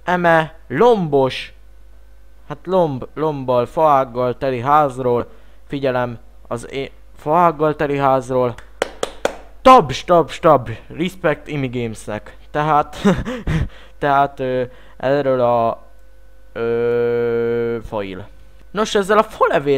eme lombos, hát lombbal, faággal teli házról, figyelem, az én faággal teli házról, tab, respect Imigamesnek. Tehát, erről a fail. Nos, ezzel a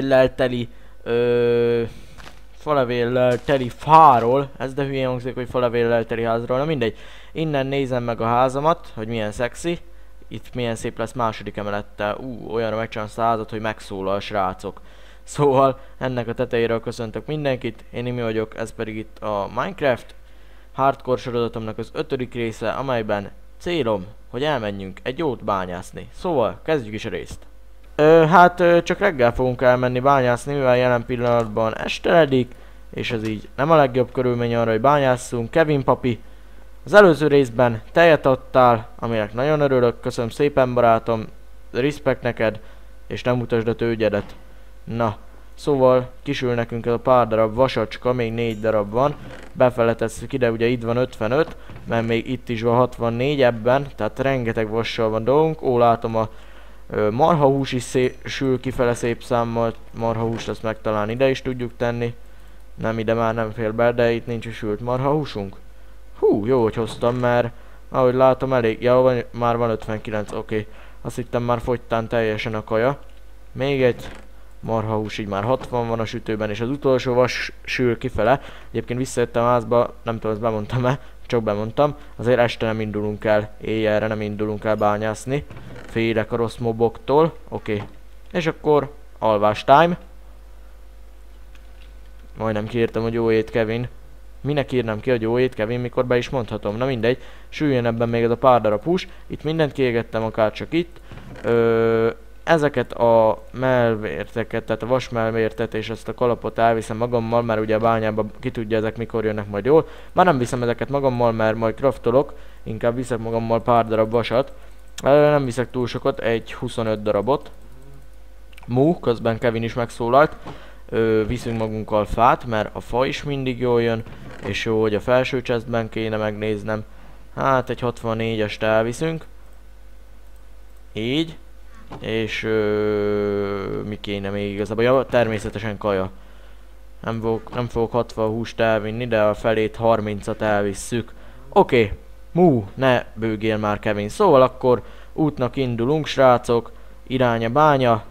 falevéllel teli fáról, ez de hülyén hangzik, hogy falevéllel teli házról, na mindegy. Innen nézem meg a házamat, hogy milyen szexi. Itt milyen szép lesz második emelettel. Olyanra megcsinálom a házat, hogy megszólal, srácok. Szóval ennek a tetejéről köszöntök mindenkit, én Imi vagyok, ez pedig itt a Minecraft hardcore sorozatomnak az 5. része, amelyben célom, hogy elmenjünk egy jót bányászni. Szóval kezdjük is a részt. Csak reggel fogunk elmenni bányászni, mivel jelen pillanatban esteledik, és ez így nem a legjobb körülmény arra, hogy bányásszunk. Kevin papi, az előző részben tejet adtál, aminek nagyon örülök, köszönöm szépen barátom, respect neked, és nem utasd a tőgyedet. Na, szóval kisül nekünk ez a pár darab vasacska, még 4 darab van, befele tesszük ide, ugye itt van 55, mert még itt is van 64 ebben, tehát rengeteg vassal van dolgunk. Ó, látom a marhahús is sül kifele szép számmal, marhahúst azt megtalán ide is tudjuk tenni. Nem, ide már nem fél be, de itt nincs is sült marhahúsunk. Hú, jó, hogy hoztam, mert ahogy látom elég, ja, már van 59, oké. Azt hittem már fogytán teljesen a kaja. Még egy marhahús, így már 60 van a sütőben, és az utolsó vas sül kifele. Egyébként visszajöttem a házba, nem tudom, ezt bemondtam-e, csak bemondtam. Azért este nem indulunk el, éjjelre nem indulunk el bányászni. Félek a rossz moboktól, oké. És akkor alvás time. Majdnem kiírtam, hogy jó ét, Kevin. Minek írnám ki, hogy jó ét, Kevin, mikor be is mondhatom. Na mindegy, süljön ebben még ez a pár darab hús. Itt mindent kiégettem, akár csak itt. Ezeket a melvérteket, tehát a vasmelvértet és ezt a kalapot elviszem magammal, mert ugye a bányában ki tudja ezek mikor jönnek majd jól. Már nem viszem ezeket magammal, mert majd craftolok, inkább viszek magammal pár darab vasat. Nem viszek túl sokat, egy 25 darabot. Közben Kevin is megszólalt. Viszünk magunkkal fát, mert a fa is mindig jól jön, és jó, hogy a felső chestben kéne megnéznem. Hát egy 64-est elviszünk. Így. És mi kéne még igazából? Ja, természetesen kaja. Nem fogok 60 húst elvinni, de a felét 30-at elvisszük. Oké. Ne bőgél már, Kevin. Szóval akkor útnak indulunk, srácok. Irány a bánya.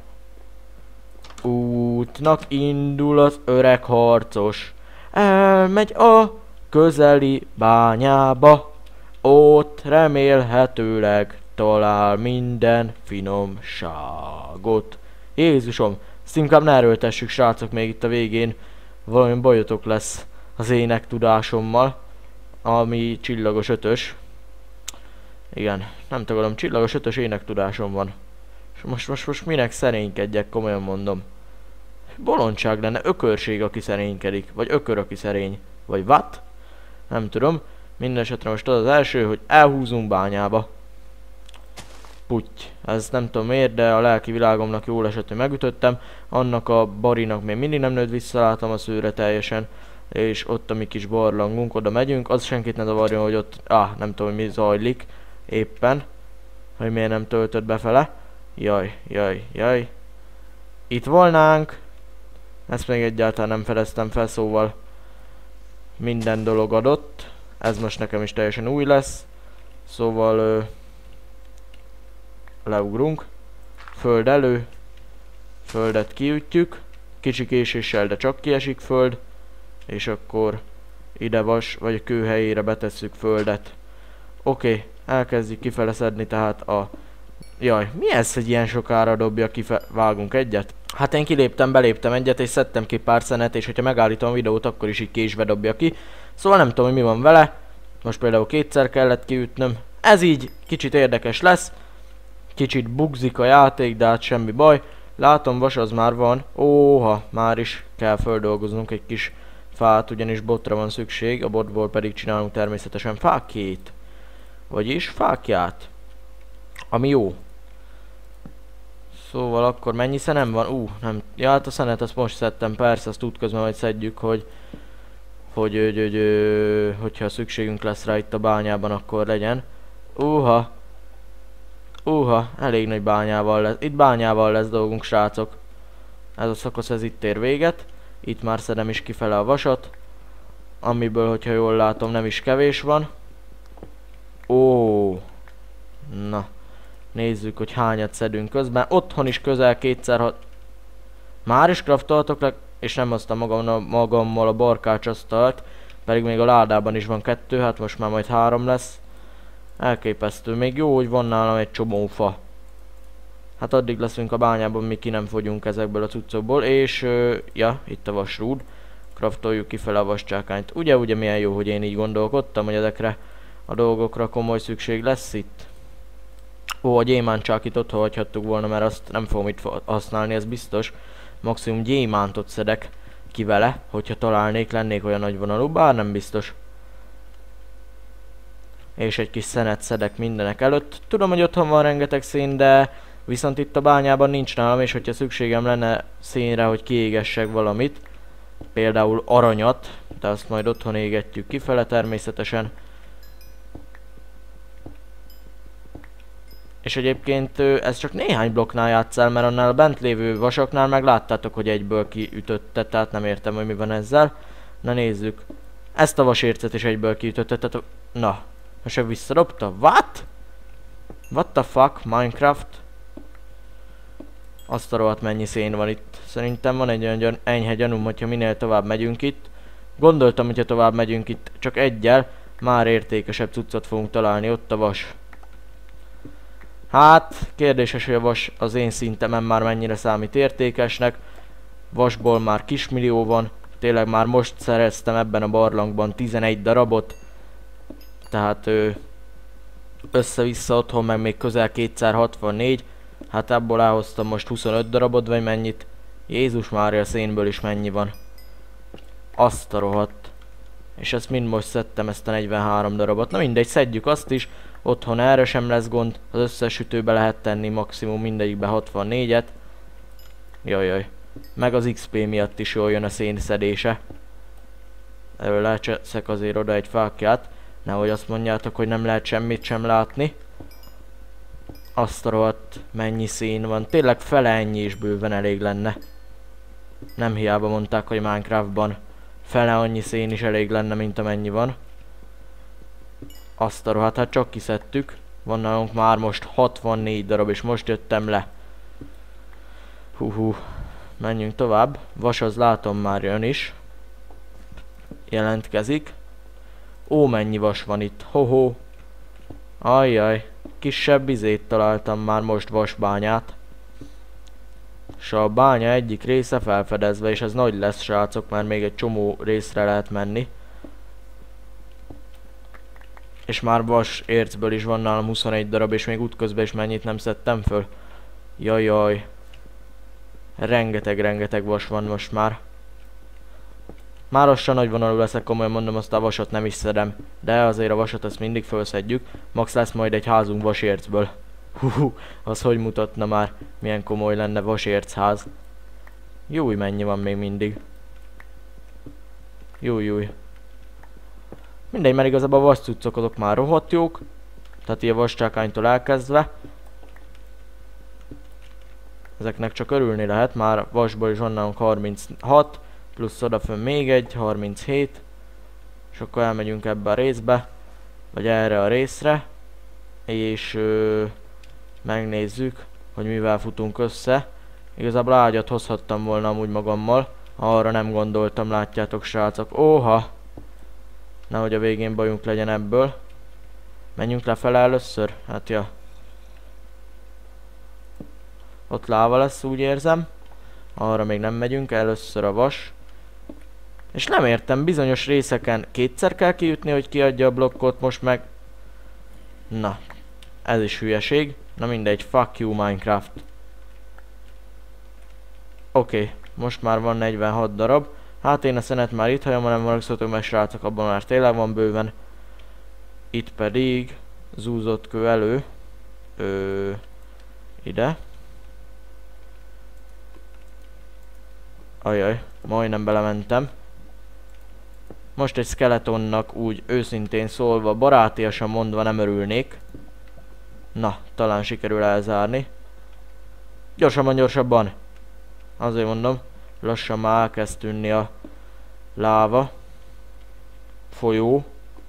Útnak indul az öreg harcos. Elmegy a közeli bányába. Ott remélhetőleg talál minden finomságot. Jézusom, ezt inkább ne erőltessük, srácok, még itt a végén valami bajotok lesz az ének tudásommal, ami csillagos 5-ös. Igen, nem tagadom, csillagos 5-ös ének tudásom van. És most minek szerénykedjek, komolyan mondom. Bolondság lenne, ökörség, aki szerénykedik, vagy ökör, aki szerény, vagy what? Nem tudom. Mindenesetre most az első, hogy elhúzunk bányába. Putty. Ez nem tudom miért, de a lelki világomnak jól esett, hogy megütöttem. Annak a barinak még mindig nem nőtt vissza, látom a szőre teljesen. És ott a mi kis barlangunk, oda megyünk. Az senkit ne zavarjon, hogy ott, nem tudom, hogy mi zajlik éppen. Hogy miért nem töltött befele. Jaj. Itt volnánk. Ezt még egyáltalán nem fedeztem fel, szóval minden dolog adott. Ez most nekem is teljesen új lesz. Szóval leugrunk. Föld elő. Földet kiütjük. Kicsi késéssel, de csak kiesik föld. És akkor ide vas, vagy a kő helyére betesszük földet. Oké, elkezdjük kifele szedni, tehát a... Jaj, mi ez, hogy ilyen sokára dobja vágunk egyet? Hát én beléptem egyet, és szedtem ki pár szenet, és hogyha megállítom a videót, akkor is így késve dobja ki. Szóval nem tudom, hogy mi van vele. Most például kétszer kellett kiütnöm. Ez így kicsit érdekes lesz. Kicsit bugzik a játék, de hát semmi baj. Látom, vas az már van. Óha, már is kell földolgoznunk egy kis fát, ugyanis botra van szükség. A botból pedig csinálunk természetesen fákjét. Vagyis fákját. Ami jó. Szóval akkor mennyi szenem van? Nem. Ja, hát a szenet azt most szedtem, persze, azt útközben majd szedjük, hogyha szükségünk lesz rá itt a bányában, akkor legyen. Elég nagy bányával lesz. Itt bányával lesz dolgunk, srácok. Ez a szakasz, ez itt ér véget. Itt már szedem is kifele a vasat. Amiből, hogyha jól látom, nem is kevés van. Na. Nézzük, hogy hányat szedünk közben. Otthon is közel 2x6. Már is craftoltok le, és nem hoztam magammal a barkácsasztalt. Pedig még a ládában is van 2, hát most már majd 3 lesz. Elképesztő. Még jó, hogy van nálam egy csomó fa. Hát addig leszünk a bányában, míg ki nem fogyunk ezekből a cuccokból. És, itt a vasrúd. Craftoljuk kifele a vascsákányt. Ugye milyen jó, hogy én így gondolkodtam, hogy ezekre a dolgokra komoly szükség lesz itt. A gyémántcsákit ott hagyhattuk volna, mert azt nem fogom itt használni, ez biztos. Maximum gyémántot szedek ki vele, hogyha találnék, lennék olyan nagyvonalú, bár nem biztos. És egy kis szenet szedek mindenek előtt. Tudom, hogy otthon van rengeteg szén, de viszont itt a bányában nincs nálam, és hogyha szükségem lenne szénre, hogy kiégessek valamit, például aranyat, de azt majd otthon égetjük kifele természetesen. És egyébként ez csak néhány blokknál játszál, mert annál a bent lévő vasaknál meg láttátok, hogy egyből kiütötte, tehát nem értem, hogy mi van ezzel. Na nézzük. Ezt a vasércet is egyből kiütötte, tehát... Na, most visszadobta? What? What the fuck, Minecraft? Azt a rohadt mennyi szén van itt. Szerintem van egy olyan enyhe gyanúm, hogyha minél tovább megyünk itt. Gondoltam, hogyha tovább megyünk itt csak egyel, már értékesebb cuccot fogunk találni, ott a vas. Hát, kérdéses, hogy a vas az én szintemen már mennyire számít értékesnek. Vasból már kismillió van. Tényleg már most szereztem ebben a barlangban 11 darabot. Tehát össze-vissza otthon meg még közel 2x64. Hát abból elhoztam most 25 darabot, vagy mennyit. Jézus Mária, szénből is mennyi van. Azt a rohadt. És ezt mind most szedtem, ezt a 43 darabot. Na mindegy, szedjük azt is. Otthon erre sem lesz gond. Az összes sütőbe lehet tenni maximum mindegyikbe 64-et. Jajjaj. Meg az XP miatt is jól jön a szénszedése. Erről lecseszek azért oda egy fákját. Nehogy azt mondjátok, hogy nem lehet semmit sem látni. Azt a rohadt mennyi szén van. Tényleg fele ennyi is bőven elég lenne. Nem hiába mondták, hogy Minecraftban fele annyi szén is elég lenne, mint amennyi van. Azt a rohadt, hát csak kiszedtük. Van nálunk már most 64 darab, és most jöttem le. Menjünk tovább. Vas az látom már jön is. Jelentkezik. Mennyi vas van itt. Ajjaj. Kisebb izét találtam már most vasbányát. És a bánya egyik része felfedezve, és ez nagy lesz, srácok, mert még egy csomó részre lehet menni. És már vas ércből is van nálam 21 darab, és még útközben is mennyit nem szedtem föl. Jajjaj. Rengeteg vas van most már. Már lassan nagyvonalú leszek, komolyan mondom, azt a vasat nem is szedem. De azért a vasat ezt mindig felszedjük. Max lesz majd egy házunk vasércből. Az hogy mutatna már, milyen komoly lenne vasércház. Júj, mennyi van még mindig. Júj. Mindegy, mert igazából a vas cuccok azok már rohadt jók. Tehát így a vascsákánytól elkezdve. Ezeknek csak örülni lehet, már vasból is van nálunk 36. Plusz odafönn még egy, 37. És akkor elmegyünk ebbe a részbe. Vagy erre a részre. És megnézzük, hogy mivel futunk össze. Igazából ágyat hozhattam volna amúgy magammal. Arra nem gondoltam, látjátok, srácok. Nehogy a végén bajunk legyen ebből. Menjünk lefele először? Hát ja. Ott láva lesz, úgy érzem. Arra még nem megyünk, először a vas. És nem értem, bizonyos részeken kétszer kell kiütni, hogy kiadja a blokkot, most meg... Na, ez is hülyeség. Na mindegy, fuck you Minecraft. Oké, most már van 46 darab. Hát én a szenet már itt hagyom, nem maragszoltok meg, srácok, abban már tényleg van bőven. Itt pedig zúzott kő elő. Ide. Ajaj, majdnem belementem. Most egy skeletonnak úgy őszintén szólva, barátiasan mondva nem örülnék. Na, talán sikerül elzárni. Gyorsabban, gyorsabban! Azért mondom, lassan már elkezd tűnni a láva. Folyó.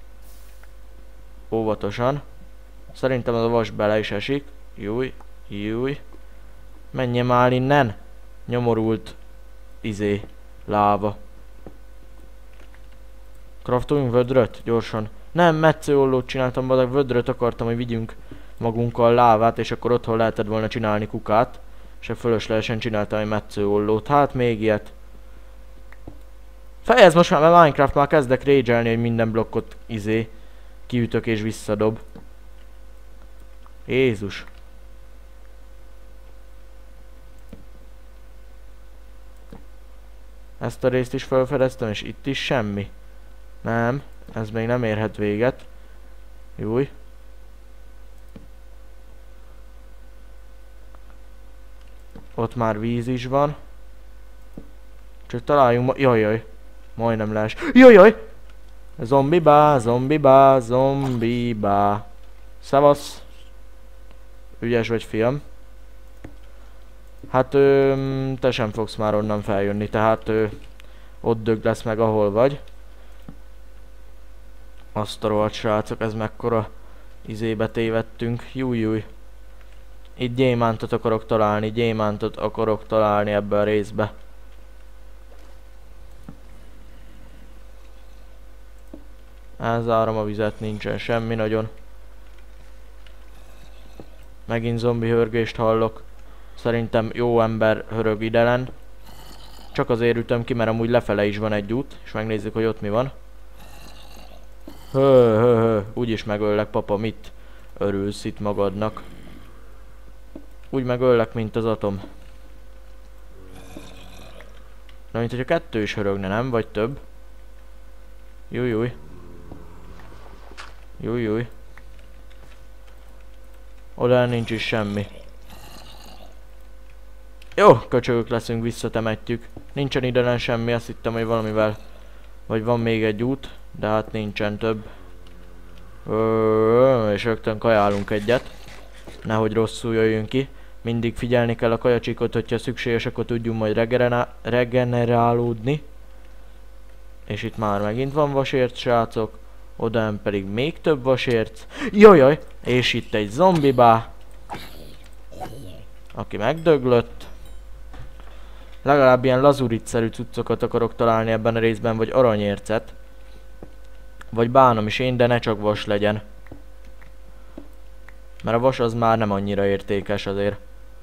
Óvatosan. Szerintem az a vas bele is esik. Júj, júj. Menjen már innen! Nyomorult láva. Craftoljunk vödröt? Gyorsan. Nem, metszőollót csináltam, badag vödröt akartam, hogy vigyünk magunkkal lávát, és akkor otthon lehetett volna csinálni kukát. És fölöslegesen csináltam egy metszőollót. Hát még ilyet. Fejezd most már, mert Minecraft már kezdek rage-elni, hogy minden blokkot kiütök és visszadob. Jézus. Ezt a részt is felfedeztem, és itt is semmi. Nem, ez még nem érhet véget. Júj. Ott már víz is van. Csak találjunk jaj. Majdnem lees. Jaj! Zombibá, zombibá, zombibá. Szevasz. Ügyes vagy, fiam. Hát te sem fogsz már onnan feljönni, tehát ott dög lesz meg, ahol vagy. Azt a rohadt srácok, ez mekkora izébe tévedtünk. Júj. Itt gyémántot akarok találni ebbe a részbe. Elzárom a vizet, nincsen semmi nagyon. Megint zombi hörgést hallok. Szerintem jó ember hörög idelen. Csak azért ütöm ki, mert amúgy lefele is van egy út, és megnézzük, hogy ott mi van. Úgyis megöllek, papa, mit örülsz itt magadnak? Úgy megöllek, mint az atom. Na, mint hogyha kettő is hörögne, nem? Vagy több? Júj. Oda nincs is semmi. Jó, köcsögök leszünk, visszatemetjük. Nincsen idelen semmi, azt hittem, hogy valamivel... Vagy van még egy út, de hát nincsen több. És rögtön kajálunk egyet. Nehogy rosszul jöjjünk ki. Mindig figyelni kell a kajacsikot, hogyha szükséges, akkor tudjunk majd regenerálódni. És itt már megint van vasérc, srácok. Odán pedig még több vasérc. Jaj! És itt egy zombibá. Aki megdöglött. Legalább ilyen lazuritszerű cuccokat akarok találni ebben a részben, vagy aranyércet. Vagy bánom is én, de ne csak vas legyen. Mert a vas az már nem annyira értékes azért.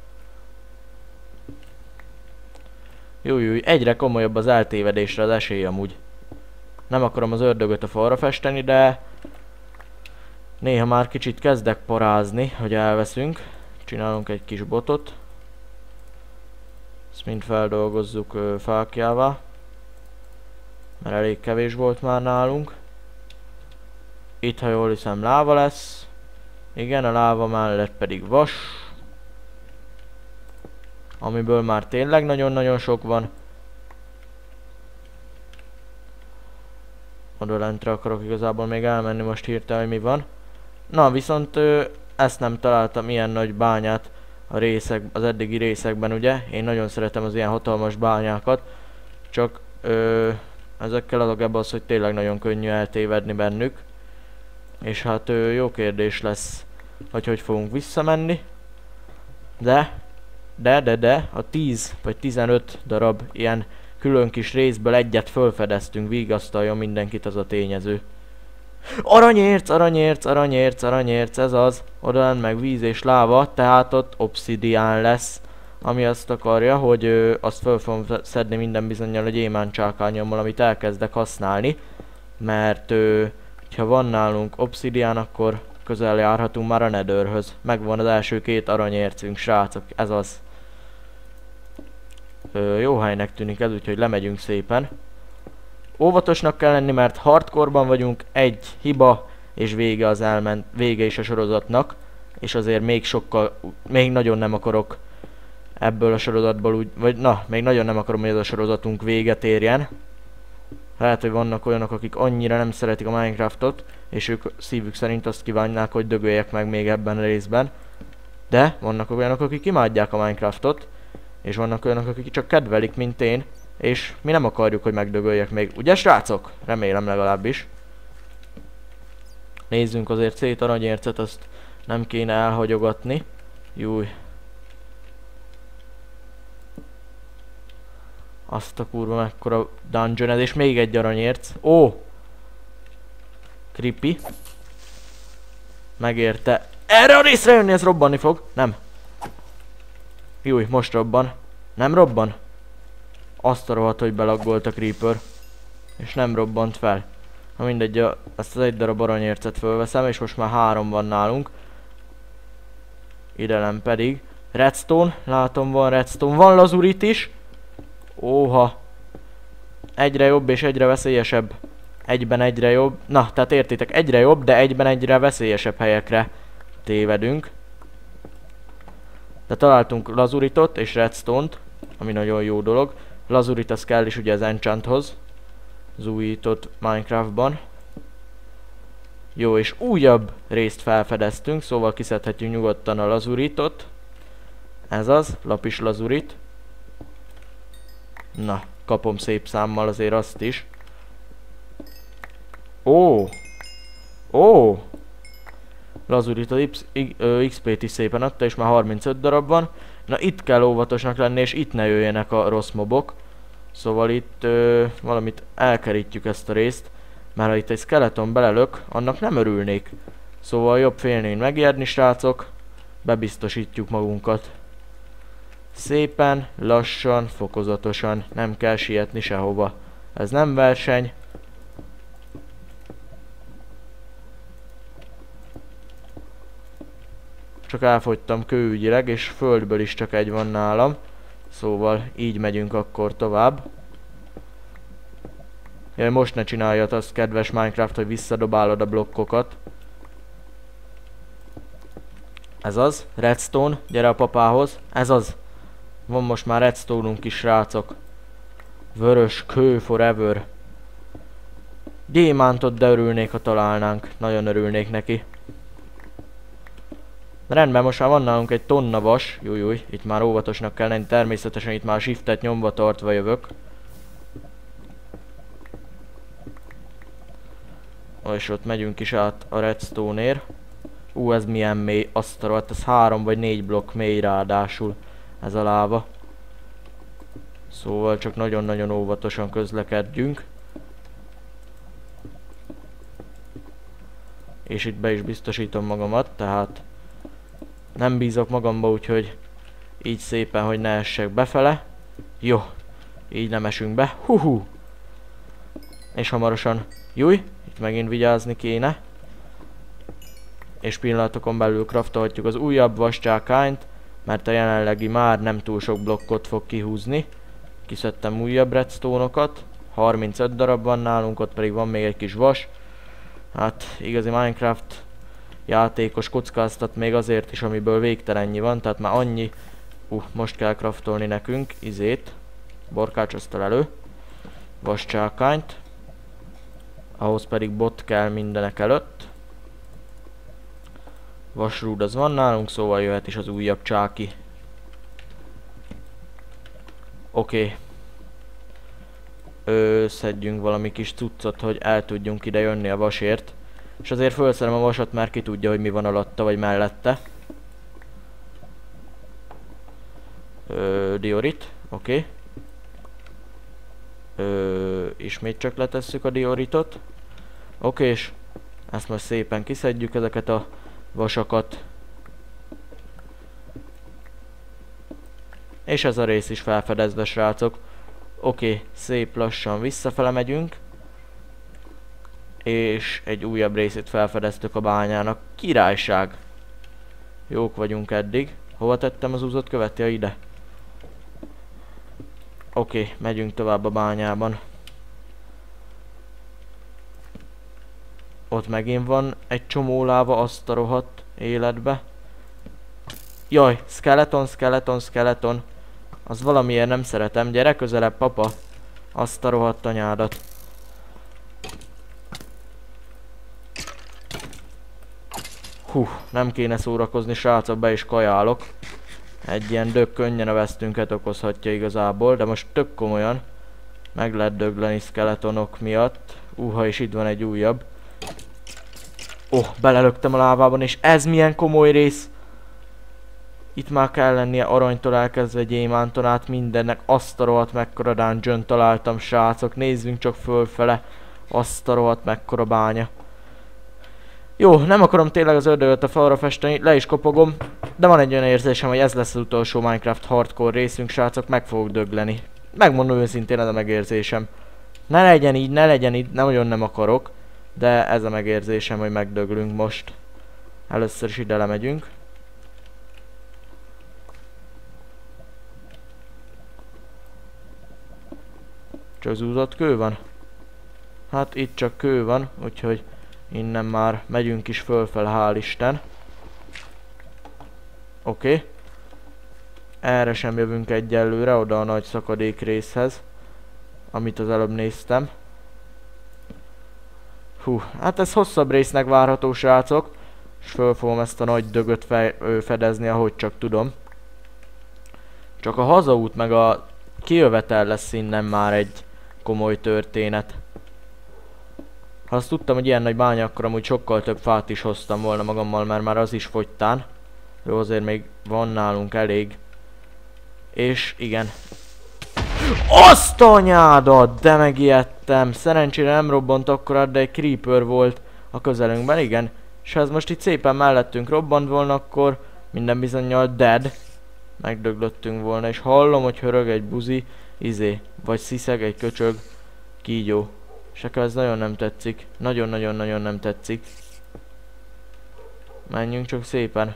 Júj, egyre komolyabb az eltévedésre az esély amúgy. Nem akarom az ördögöt a falra festeni, de... Néha már kicsit kezdek parázni, hogy elveszünk. Csinálunk egy kis botot. Ezt mind feldolgozzuk fákjává. Mert elég kevés volt már nálunk. Itt, ha jól hiszem, láva lesz. Igen, a láva mellett pedig vas. Amiből már tényleg nagyon-nagyon sok van. Oda lentre akarok igazából még elmenni most hirtelen, hogy mi van. Na, viszont ezt nem találtam, ilyen nagy bányát az eddigi részekben, ugye? Én nagyon szeretem az ilyen hatalmas bányákat. Csak ezekkel az a gebb az, hogy tényleg nagyon könnyű eltévedni bennük. És hát jó kérdés lesz, hogy fogunk visszamenni. De a 10 vagy 15 darab ilyen külön kis részből egyet fölfedeztünk, vigasztaljon mindenkit az a tényező. Aranyérc, ez az. Oda meg víz és láva, tehát ott obszidián lesz. Ami azt akarja, hogy azt föl fogom szedni minden bizonnyal a gyémántcsákányommal, amit elkezdek használni. Mert ha van nálunk obszidián, akkor közel járhatunk már a Netherhöz. Megvan az első 2 aranyércünk, srácok, ez az. Jó helynek tűnik ez, úgyhogy lemegyünk szépen. Óvatosnak kell lenni, mert hardcore-ban vagyunk, egy hiba, és vége is a sorozatnak. És azért még nagyon nem akarok ebből a sorozatból még nagyon nem akarom, hogy ez a sorozatunk véget érjen. Lehet, hogy vannak olyanok, akik annyira nem szeretik a Minecraftot, és ők szívük szerint azt kívánnák, hogy dögöljek meg még ebben a részben. De vannak olyanok, akik imádják a Minecraftot, és vannak olyanok, akik csak kedvelik, mint én, és mi nem akarjuk, hogy megdögöljek még. Ugye, srácok? Remélem legalábbis. Nézzünk azért szét, aranyércet, azt nem kéne elhagyogatni. Júj. Azt a kurva mekkora dungeon ez, és még egy aranyérc. Ó! Creepy. Megérte. Erre a részre jönni, ez robbanni fog. Nem. Júj, most robban. Nem robban? Azt a rohadt, hogy belaggolt a creeper. És nem robbant fel. Ha mindegy, ezt az egy darab aranyércet fölveszem, és most már 3 van nálunk. Idelem pedig redstone, látom van redstone, van lazurit is. Óha. Egyre jobb és egyre veszélyesebb. Egyben egyre jobb. Na, tehát értitek, egyre jobb, de egyben egyre veszélyesebb helyekre tévedünk. De találtunk lazuritot és redstone-t, ami nagyon jó dolog. Lazurit az kell is ugye az enchanthoz. Az újított Minecraftban. Jó, és újabb részt felfedeztünk, szóval kiszedhetjük nyugodtan a lazuritot. Ez az, lapis lazurit. Na, kapom szép számmal azért azt is. Ó! Ó! Lazurit az XP-t is szépen adta, és már 35 darab van. Na, itt kell óvatosnak lenni, és itt ne jöjjenek a rossz mobok. Szóval itt valamit elkerítjük ezt a részt. Mert ha itt egy skeleton belelök, annak nem örülnék. Szóval jobb félni, megijedni, srácok. Bebiztosítjuk magunkat. Szépen, lassan, fokozatosan, nem kell sietni sehova. Ez nem verseny. Csak elfogytam kőügyileg, és földből is csak egy van nálam. Szóval így megyünk akkor tovább. Jaj, most ne csináljad azt, kedves Minecraft, hogy visszadobálod a blokkokat. Ez az, redstone, gyere a papához. Ez az. Van most már redstone-unk is, srácok. Vörös kő forever. Gyémántot, de örülnék, ha találnánk. Nagyon örülnék neki. Rendben, most már van nálunk egy tonna vas. Jújjúj, itt már óvatosnak kell lenni. Természetesen itt már shiftet nyomva tartva jövök. És ott megyünk is át a redstone-ér. Ez milyen mély, azt a rohadt, ez 3 vagy 4 blokk mély ráadásul ez a láva. Szóval csak nagyon-nagyon óvatosan közlekedjünk. És itt be is biztosítom magamat, tehát nem bízok magamba, úgyhogy így szépen, hogy ne essek befele. Jó, így nem esünk be. Huhu! És hamarosan, júj, itt megint vigyázni kéne. És pillanatokon belül craftolhatjuk az újabb vascsákányt, mert a jelenlegi már nem túl sok blokkot fog kihúzni. Kiszedtem újabb redstone-okat, 35 darab van nálunk, ott pedig van még egy kis vas. Hát igazi Minecraft játékos kockáztat még azért is, amiből végtelennyi van, tehát már annyi. Most kell craftolni nekünk izét, borkácsoztal elő, vascsákányt. Ahhoz pedig bot kell mindenek előtt. Vasrúd az van nálunk, szóval jöhet is az újabb csáki. Oké. Szedjünk valami kis cuccot, hogy el tudjunk ide jönni a vasért. És azért felszedem a vasat, mert ki tudja, hogy mi van alatta vagy mellette. Diorit, oké. Ismét csak letesszük a dioritot. Oké, és ezt most szépen kiszedjük ezeket a vasakat. És ez a rész is felfedezve, srácok. Oké, szép lassan visszafele megyünk. És egy újabb részét felfedeztük a bányának. Királyság! Jók vagyunk eddig. Hova tettem az úzott követ? Ja, ide. Oké, megyünk tovább a bányában. Ott megint van egy csomó láva, azt a rohadt életbe. Jaj, skeleton, skeleton, skeleton. Az valamiért nem szeretem. Gyere közelebb, papa. Azt a rohadt anyádat. Hú, nem kéne szórakozni, srácok, be is kajálok. Egy ilyen dög könnyen a vesztünket okozhatja igazából, de most tök komolyan. Meg lehet dögleni skeletonok miatt. Ha is itt van egy újabb. Belelöktem a lávában, és ez milyen komoly rész. Itt már kell lennie aranytól elkezdve gyémánton át mindennek. Azt a rohadt mekkora dungeon találtam, srácok. Nézzünk csak fölfele. Azt a rohadt mekkora bánya. Jó, nem akarom tényleg az ördögöt a falra festeni, le is kopogom. De van egy olyan érzésem, hogy ez lesz az utolsó Minecraft hardcore részünk, srácok. Meg fogok dögleni. Megmondom őszintén, ez a megérzésem. Ne legyen így, nem nagyon nem akarok. De ez a megérzésem, hogy megdöglünk most. Először is ide lemegyünk. Csak zúzott kő van? Hát itt csak kő van, úgyhogy innen már megyünk is fölfele, hál' Isten. Oké. Erre sem jövünk egyelőre, oda a nagy szakadék részhez, amit az előbb néztem. Hú, hát ez hosszabb résznek várható, srácok. És föl fogom ezt a nagy dögöt fedezni, ahogy csak tudom. Csak a hazaút meg a kijövetel lesz innen már egy komoly történet. Ha azt tudtam, hogy ilyen nagy bánya, akkor amúgy sokkal több fát is hoztam volna magammal, mert már az is fogytán. Jó, azért még van nálunk elég. És igen. Azt anyádat, de megijedtem. Szerencsére nem robbant akkorát, de egy creeper volt a közelünkben, igen. És ha ez most itt szépen mellettünk robbant volna, akkor minden bizonnyal dead. Megdöglöttünk volna, és hallom, hogy hörög egy buzi, vagy sziszeg egy köcsög, kígyó. És nekem ez nagyon nem tetszik. Nagyon-nagyon-nagyon nem tetszik. Menjünk csak szépen.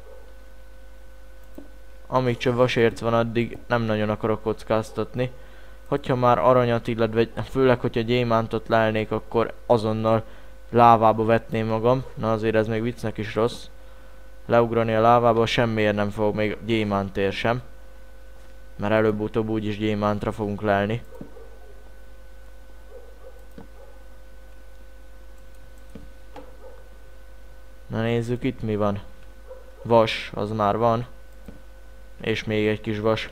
Amíg csak vasérc van, addig nem nagyon akarok kockáztatni. Hogyha már aranyat, illetve főleg, hogyha gyémántot lelnék, akkor azonnal lávába vetném magam. Na azért ez még viccnek is rossz. Leugrani a lávába semmiért nem fog, még gyémántért sem. Mert előbb-utóbb úgyis gyémántra fogunk lelni. Na nézzük itt mi van. Vas, az már van. És még egy kis vas.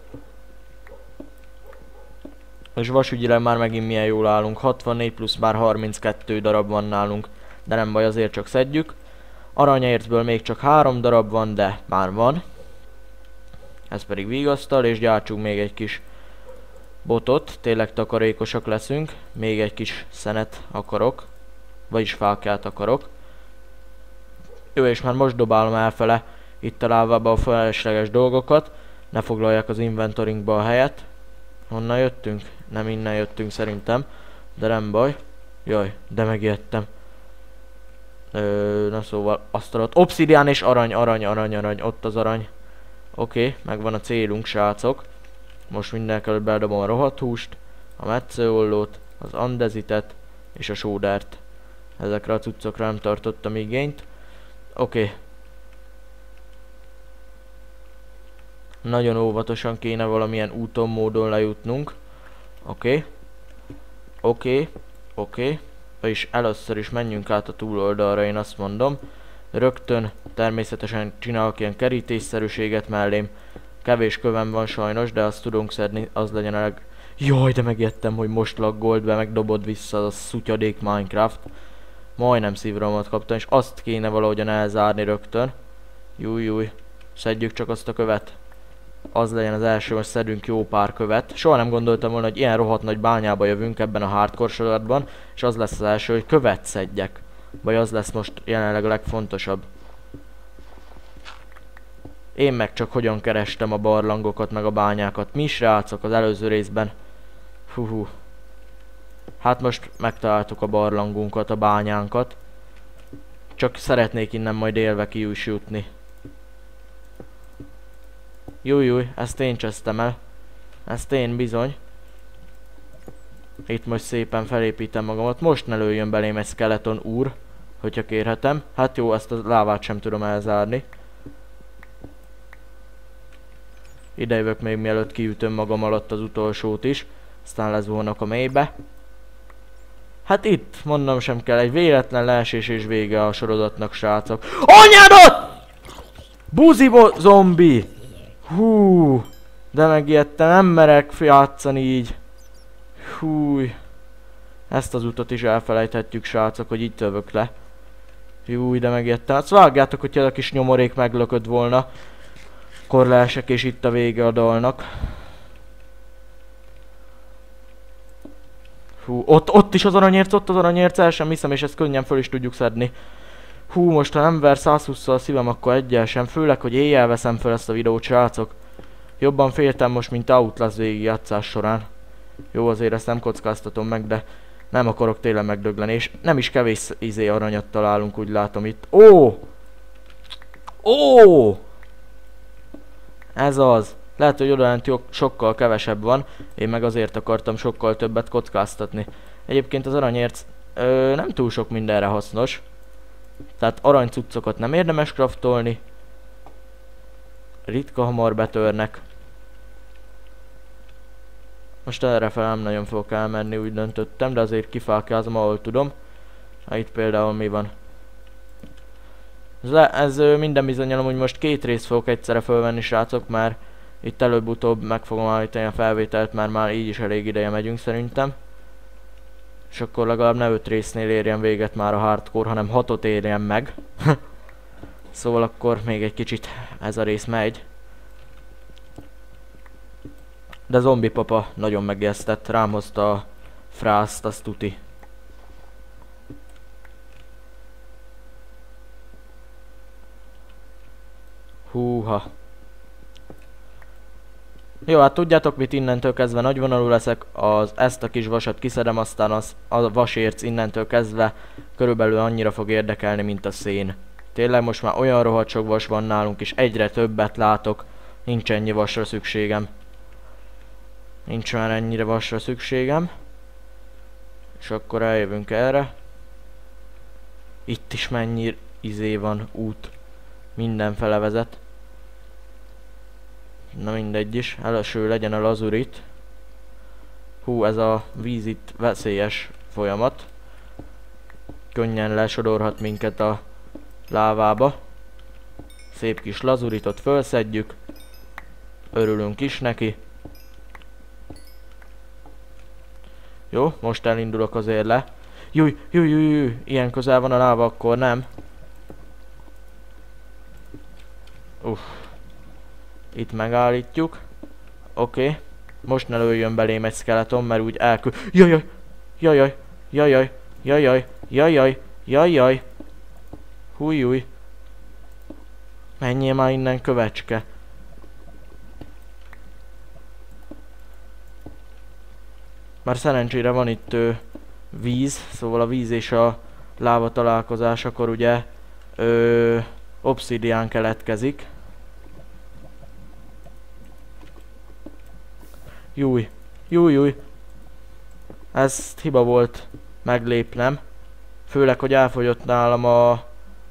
És vasügyileg már megint milyen jól állunk. 64 plusz már 32 darab van nálunk. De nem baj, azért csak szedjük. Aranyércből még csak 3 darab van, de már van. Ez pedig vigasztal, és gyártsunk még egy kis botot. Tényleg takarékosak leszünk. Még egy kis szenet akarok. Vagyis fákját akarok. Jó, és már most dobálom elfele itt a lávába a felesleges dolgokat. Ne foglalják az inventorinkba a helyet. Honnan jöttünk? Nem innen jöttünk szerintem. De nem baj. Jaj, de megijedtem. Na szóval azt adott. Obszidián és arany. Ott az arany. Oké, megvan a célunk, srácok. Most mindenkelőtt beledobom a rohadt húst, a metszőollót, az andezitet és a sódert. Ezekre a cuccokra nem tartottam igényt. Oké. Nagyon óvatosan kéne valamilyen úton, módon lejutnunk. Oké. És először is menjünk át a túloldalra, én azt mondom. Rögtön természetesen csinálok ilyen kerítésszerűséget mellém. Kevés kövem van sajnos, de azt tudunk szedni, az legyen a Jaj, de megijedtem, hogy most laggolt be, meg dobod vissza az a szutyadék Minecraft. Majdnem szívrohamot kaptam, és azt kéne valahogyan elzárni rögtön. Júj. Szedjük csak azt a követ. Az legyen az első, most szedünk jó pár követ. Soha nem gondoltam volna, hogy ilyen rohadt nagy bányába jövünk ebben a hardcore sorozatban, és az lesz az első, hogy követ szedjek. Vagy az lesz most jelenleg a legfontosabb. Én meg csak hogyan kerestem a barlangokat, meg a bányákat. Mi srácok az előző részben. Hú. Hát most megtaláltuk a barlangunkat, a bányánkat. Csak szeretnék innen majd élve ki is jutni. Júj, ezt én csesztem el. Ezt én bizony. Itt most szépen felépítem magamat. Most ne lőjön belém egy skeleton úr, hogyha kérhetem. Hát jó, ezt a lávát sem tudom elzárni. Ide jövök még mielőtt kiütöm magam alatt az utolsót is. Aztán lezvonok a mélybe. Hát itt, mondom sem kell, egy véletlen leesés és vége a sorozatnak, srácok. Anyádat! Buzibo zombi! Hú, de megijedtem, nem merek játszani így. Húj. Ezt az utat is elfelejthetjük, srácok, hogy így tövök le. Júj, de megijedtem. Hát vágjátok, hogyha a kis nyomorék meglököd volna. Akkor leesek, és itt a vége a dalnak. Hú, ott is az aranyérc, ott az aranyérc, el sem hiszem, és ezt könnyen föl is tudjuk szedni. Hú, most ha nem ver 120-szal a szívem, akkor egyel sem. Főleg, hogy éjjel veszem fel ezt a videót, srácok. Jobban féltem most, mint Outlast végigjátszás során. Jó, azért ezt nem kockáztatom meg, de nem akarok tényleg megdögleni, és nem is kevés aranyat találunk, úgy látom itt. Ó! Ó! Ez az. Lehet, hogy odalent sokkal kevesebb van, én meg azért akartam sokkal többet kockáztatni. Egyébként az aranyérc nem túl sok mindenre hasznos. Tehát aranycuccokat nem érdemes craftolni. Ritka hamar betörnek. Most errefele nem nagyon fogok elmenni, úgy döntöttem, de azért kifákjázom, ahol tudom. Hát itt például mi van. Ez minden bizonnyal, hogy most 2 részt fogok egyszerre fölvenni, srácok, már itt előbb-utóbb meg fogom állítani a felvételt, mert már így is elég ideje megyünk szerintem. És akkor legalább ne 5 résznél érjen véget már a hardcore, hanem 6-ot érjen meg. Szóval akkor még egy kicsit ez a rész megy. De zombi papa nagyon megijesztett, rám hozta a frászt, azt tuti. Húha. Jó, hát tudjátok mit, innentől kezdve nagyvonalú leszek, ezt a kis vasat kiszedem, aztán a vasérc innentől kezdve körülbelül annyira fog érdekelni, mint a szén. Tényleg most már olyan rohadt sok vas van nálunk, és egyre többet látok, nincs ennyi vasra szükségem. Nincs már ennyire vasra szükségem. És akkor eljövünk erre. Itt is mennyi van, út. Mindenfele vezet. Na mindegy is, első legyen a lazurit. Hú, ez a víz itt veszélyes folyamat. Könnyen lesodorhat minket a lávába. Szép kis lazuritot fölszedjük. Örülünk is neki. Jó, most elindulok azért le. Júj, ilyen közel van a láva, akkor nem. Itt megállítjuk. Oké. Most ne lőjön belém egy skeleton, mert úgy Jajjaj. Hújjúj. Menjél már innen, kövecske. Már szerencsére van itt víz, szóval a víz és a láva találkozásakor ugye obszidián keletkezik. Júj. Ez hiba volt meglépnem. Főleg, hogy elfogyott nálam a...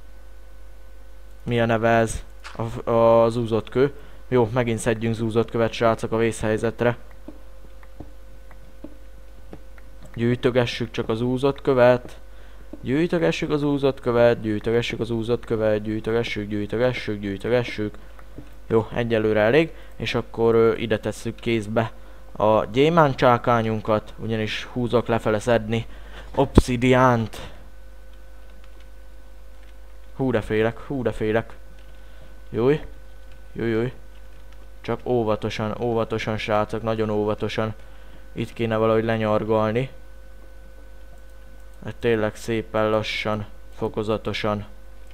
Mi a neve ez? A zúzott kő. Jó, megint szedjünk zúzott követ, srácok, a vészhelyzetre. Gyűjtögessük csak az úzott követ. Gyűjtögessük. Jó, egyelőre elég. És akkor ide tesszük kézbe a gyémánt csákányunkat, ugyanis húzok lefele szedni obszidiánt. Hú de félek. Júj. Csak óvatosan, srácok, nagyon óvatosan. Itt kéne valahogy lenyargalni. Hát tényleg szépen lassan, fokozatosan.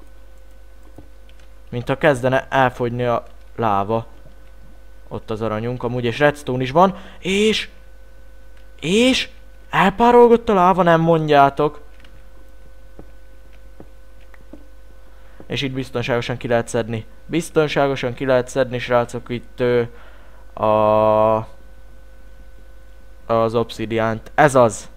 Mintha kezdene elfogyni a láva. Ott az aranyunk, amúgy, és redstone is van. És elpárolgott a láva, nem mondjátok. És itt biztonságosan ki lehet szedni. Srácok, itt az obszidiánt. Ez az!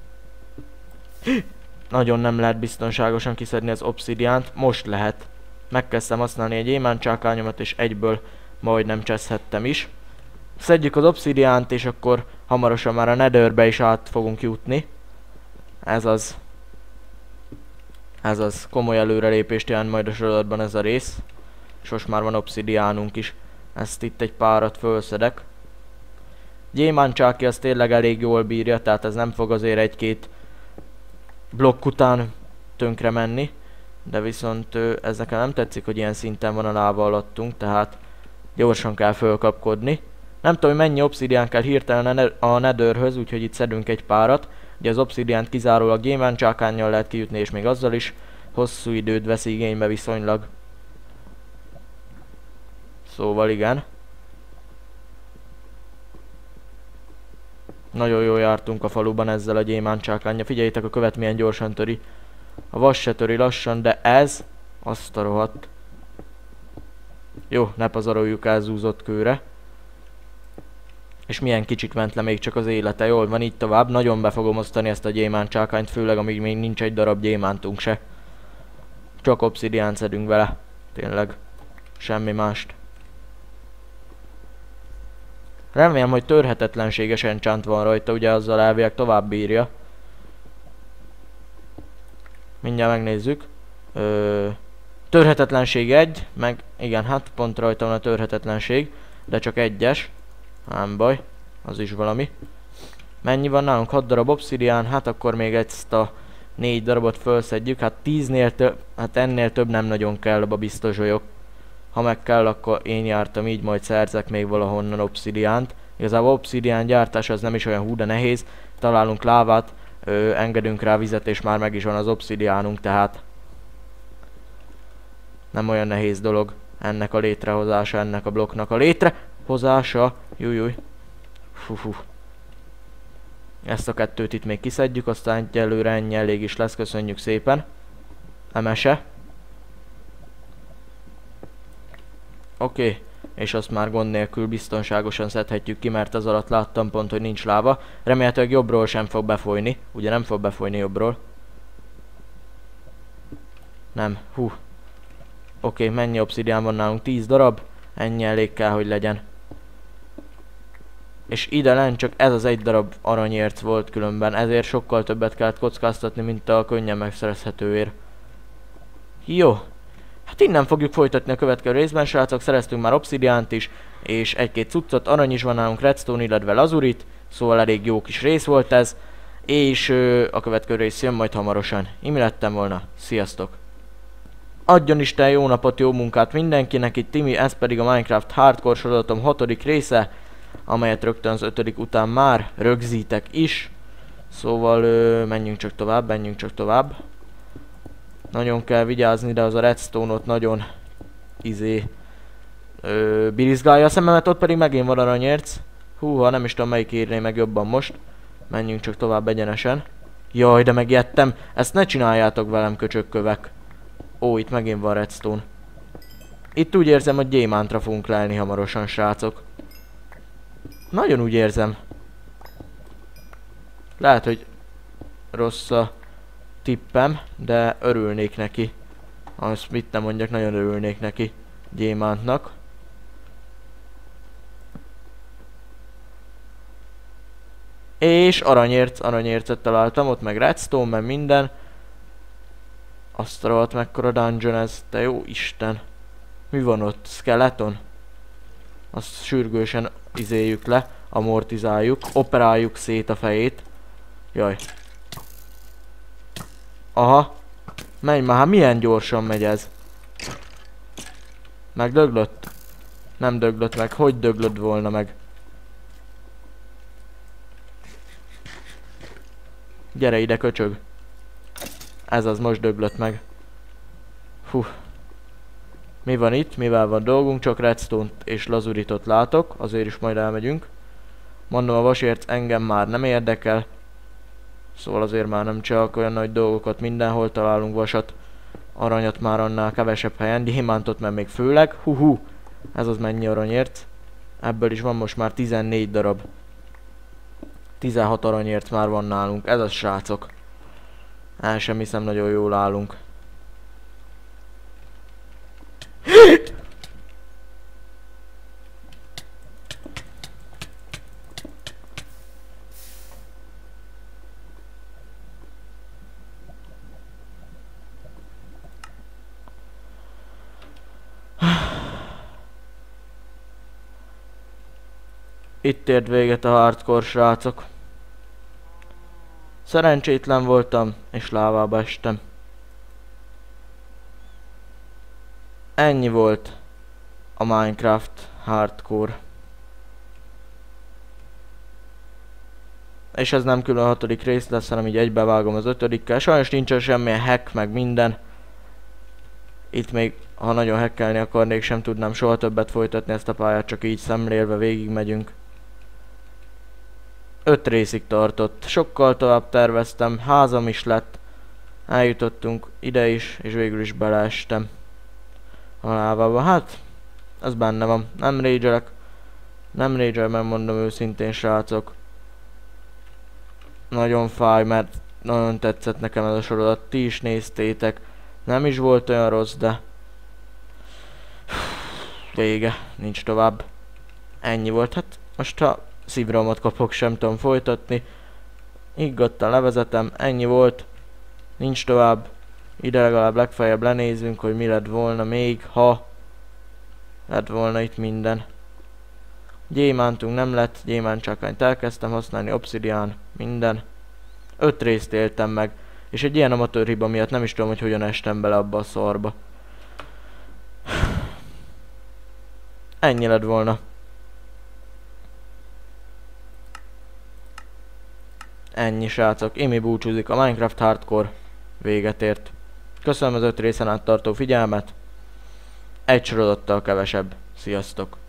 Nagyon nem lehet biztonságosan kiszedni az obszidiánt. Most lehet. Megkezdtem használni egy gyémántcsákányomat, és egyből majdnem cseszhettem is. Szedjük az obszidiánt, és akkor hamarosan már a netherbe is át fogunk jutni. Ez az. Ez az. Komoly előrelépést jelent majd a sorozatban ez a rész. És most már van obszidiánunk is. Ezt itt egy párat fölszedek. Gyémántcsáki az tényleg elég jól bírja, tehát ez nem fog azért egy-két blokk után tönkre menni. De viszont ez nekem nem tetszik, hogy ilyen szinten van a lába alattunk, tehát gyorsan kell fölkapkodni. Nem tudom, hogy mennyi obszidián kell hirtelen a netherhöz, úgyhogy itt szedünk egy párat. Ugye az obszidiánt kizárólag gyémántcsákánnyal lehet kijutni, és még azzal is hosszú időt vesz igénybe viszonylag. Szóval igen. Nagyon jól jártunk a faluban ezzel a gyémántcsákánnyal. Figyeljétek, a követ milyen gyorsan töri. A vas se töri lassan, de ez... Azt a rohadt. Jó, ne pazaroljuk el zúzott kőre. És milyen kicsit ment le még csak az élete. Jól van, így tovább. Nagyon be fogom osztani ezt a gyémántcsákányt, főleg amíg még nincs egy darab gyémántunk se. Csak obszidiánt szedünk vele. Tényleg. Semmi mást. Remélem, hogy törhetetlenséges enchant van rajta, ugye azzal elvileg tovább bírja. Mindjárt megnézzük. Törhetetlenség 1, meg igen, hát pont rajta van a törhetetlenség, de csak 1-es. Nem baj, az is valami. Mennyi van nálunk? 6 darab obszidián, hát akkor még ezt a 4 darabot felszedjük. Hát 10-nél több, hát ennél több nem nagyon kell, abba biztos vagyok. Ha meg kell, akkor én jártam így, majd szerzek még valahonnan obszidiánt. Igazából obszidián gyártás az nem is olyan hú, de nehéz. Találunk lávát, engedünk rá vizet, és már meg is van az obszidiánunk, tehát nem olyan nehéz dolog ennek a létrehozása, ennek a blokknak a létrehozása. Jújjúj. Fú. Ezt a kettőt itt még kiszedjük, aztán egyelőre ennyi elég is lesz, köszönjük szépen. Emese. Oké, és azt már gond nélkül biztonságosan szedhetjük ki, mert az alatt láttam pont, hogy nincs láva. Remélhetőleg jobbról sem fog befolyni. Ugye nem fog befolyni jobbról. Nem, hú. Oké, mennyi obszidián van nálunk? 10 darab. Ennyi elég kell, hogy legyen. És ide lenn csak ez az egy darab aranyérc volt különben, ezért sokkal többet kellett kockáztatni, mint a könnyen megszerezhetőért. Jó. Hát innen fogjuk folytatni a következő részben, srácok, szereztünk már obszidiánt is, és egy-két cuccot, arany is van nálunk, redstone, illetve lazurit, szóval elég jó kis rész volt ez, és a következő rész jön majd hamarosan. Én mi lettem volna? Sziasztok! Adjon Isten jó napot, jó munkát mindenkinek, itt Timi, ez pedig a Minecraft Hardcore sorozatom 6. része, amelyet rögtön az 5. után már rögzítek is. Szóval menjünk csak tovább. Nagyon kell vigyázni, de az a redstone-ot nagyon birizgálja a szememet, ott pedig megint van aranyérc. Húha, nem is tudom melyik érné meg jobban most. Menjünk csak tovább egyenesen. Jaj, de megijedtem, ezt ne csináljátok velem, köcsökkövek. Ó, itt megint van redstone. Itt úgy érzem, hogy gyémántra fogunk lelni hamarosan, srácok. Nagyon úgy érzem. Lehet, hogy rossz a tippem, de örülnék neki. Azt mit nem mondjak, nagyon örülnék neki. Gyémántnak. És aranyércet találtam, ott meg redstone, meg minden. Azt rohadt mekkora dungeon ez, te jó Isten. Mi van ott? Skeleton? Azt sürgősen izéljük le, amortizáljuk, operáljuk szét a fejét. Jaj. Aha. Menj már, hát milyen gyorsan megy ez. Megdöglött? Nem döglött meg, hogy döglött volna meg? Gyere ide, köcsög. Ez az, most döglött meg. Hú. Mi van itt? Mivel van dolgunk? Csak redstone-t és lazuritot látok. Azért is majd elmegyünk. Mondom, a vasérc engem már nem érdekel. Szóval azért már nem csak olyan nagy dolgokat. Mindenhol találunk vasat. Aranyat már annál kevesebb helyen. Gyémántot meg még főleg. Hú. Ez az mennyi aranyérc. Ebből is van most már 14 darab. 16 aranyérc már van nálunk. Ez az, srácok. El sem hiszem, nagyon jól állunk. Itt ért véget a hardcore, srácok. Szerencsétlen voltam, és lávába estem. Ennyi volt a Minecraft hardcore. És ez nem külön a 6. rész lesz, hanem így egybevágom az 5-kel. Sajnos nincsen semmilyen hack, meg minden. Itt még, ha nagyon hackelni akarnék, sem tudnám soha többet folytatni ezt a pályát, csak így szemlélve végig megyünk. 5 részig tartott. Sokkal tovább terveztem, házam is lett. Eljutottunk ide is, és végül is beleestem a lávába. Hát, ez benne van. Nem rage-elek. Nem rage-elem, mondom őszintén, srácok. Nagyon fáj, mert nagyon tetszett nekem ez a sorozat. Ti is néztétek. Nem is volt olyan rossz, de... vége. Nincs tovább. Ennyi volt. Hát most ha szívrohamot kapok, sem tudom folytatni. Higgadtan levezetem. Ennyi volt. Nincs tovább. Ide legalább legfeljebb lenézünk, hogy mi lett volna még, ha lett volna itt minden. Gyémántunk nem lett, gyémántcsákányt elkezdtem használni, obszidián, minden. 5 részt éltem meg, és egy ilyen amatőr hiba miatt nem is tudom, hogy hogyan estem bele abba a szarba. Ennyi lett volna. Ennyi, srácok. Imi búcsúzik, a Minecraft Hardcore véget ért. Köszönöm az 5 részen át tartó figyelmet. Egy sorozattal kevesebb. Sziasztok!